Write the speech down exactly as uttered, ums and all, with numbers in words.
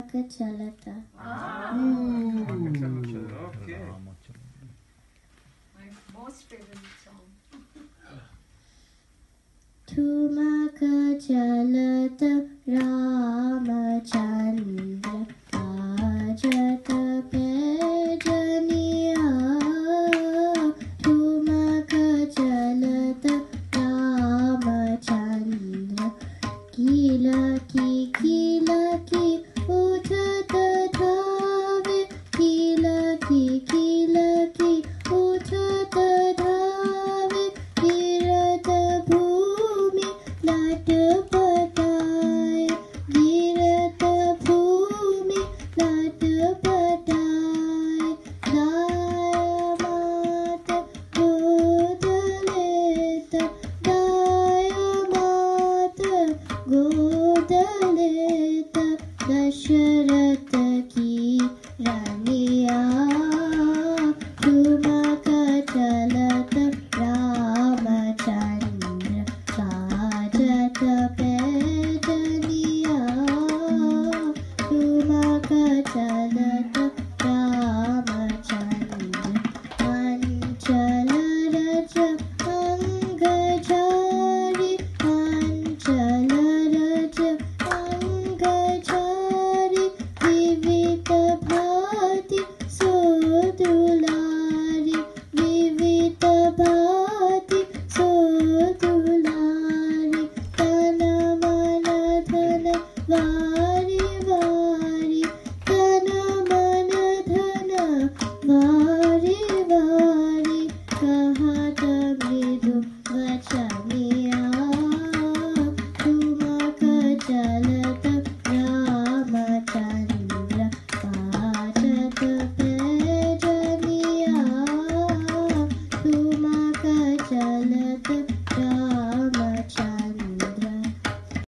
ठुमक चलता. Okay. My most favorite song. ठुमक चलता रामचंद्र काजत पैजनिया. ठुमक चलता रामचंद्र किलकी किलकी उठत धावे. किलकी किलकी उठत धावे. गिरत भूमि लटपटाए. गिरत भूमि लटपटाए. दाया मात गोद लेत. दाया मात गोद लेत. दशरथ की रानिया. ठुमक चलत रामचंद्र काजत पैजनिया. ठुमक चलत रामचंद्र अंचल रज अंग झारी. अंचल रज अंग झारी. विविध भांति सो दुलारी. विविध भांति सो दुलारी. तन मन धन वारी वारी. तन मन धन वारी वारी. कहत मृदु वचनिया. ठुमक चलत रामचंद्र काजत पैजनिया. ठुमक चलत रामचंद्र